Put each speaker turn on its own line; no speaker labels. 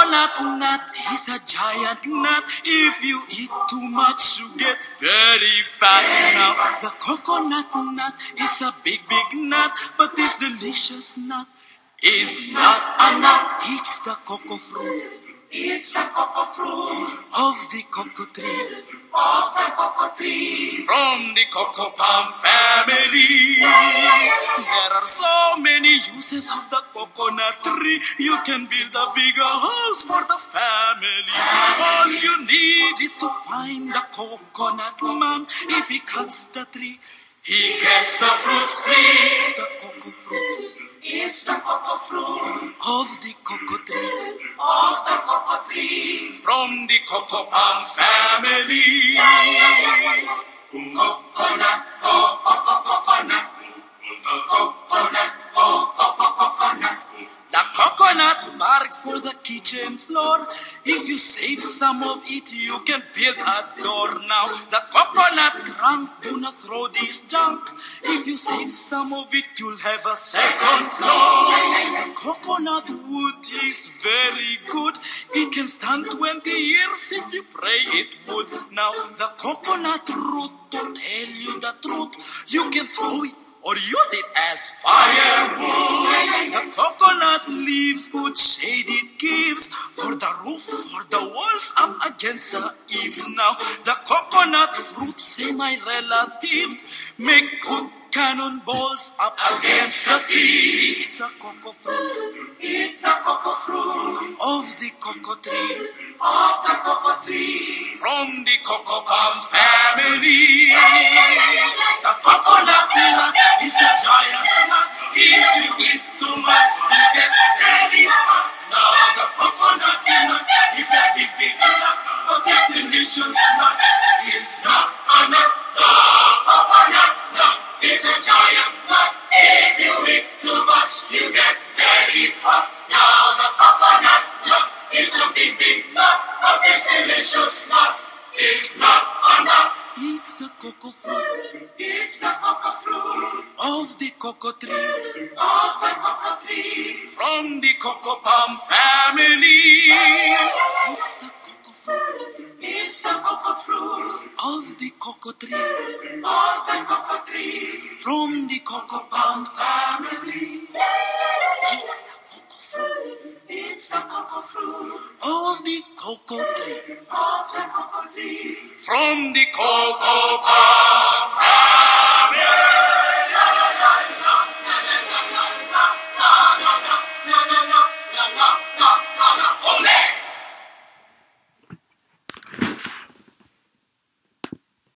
coconut nut is a giant nut. If you eat too much, you get very fat. Now, the coconut nut is a big, big nut, but this delicious nut is not a nut. It's the cocoa fruit. It's the cocoa fruit of the cocoa tree. Of the cocoa tree. From the cocoa palm family. There are so many uses of the coconut tree. You can build a bigger house for the family. All you need is to find the coconut man. If he cuts the tree, he gets the fruits free. It's the cocoa fruit. It's the cocoa fruit of the cocoa tree. Of the cocoa tree. From the cocoa palm family. Coconut, coconut, coconut, coconut. The coconut bark for the kitchen floor. If you save some of it, you can build a door. Now, the coconut trunk, do not throw this junk. If you save some of it, you'll have a second floor. The coconut wood is very good. It can stand 20 years if you pray it would. Now, the coconut root, to tell you the truth, you can throw it or use it as firewood. The coconut leaves good shade it gives for the roof, for the walls, up against the eaves. Now the coconut fruit, say my relatives, make good cannonballs up against the thieves. It's the cocoa fruit. It's the cocoa fruit of the cocoa tree. Of the cocoa tree. From the cocoa palm family. The coconut nut is a giant nut. If you eat too much, you get very fat. Now the coconut nut is a big, big nut, but this delicious nut is not a nut. The coconut nut is a giant nut. If you eat too much, you get very fat. Now the coconut nut is a big, big nut, but this delicious nut is not a nut. It's the cocoa fruit. It's the cocoa fruit of the cocoa tree. Of the cocoa tree. From the cocoa palm family. It's the cocoa fruit. It's the cocoa fruit of the cocoa tree. Of the cocoa tree. From the cocoa palm family. It's the cocoa fruit. It's the cocoa fruit of the cocoa tree. Of the cocoa tree. From the cocoa palm family.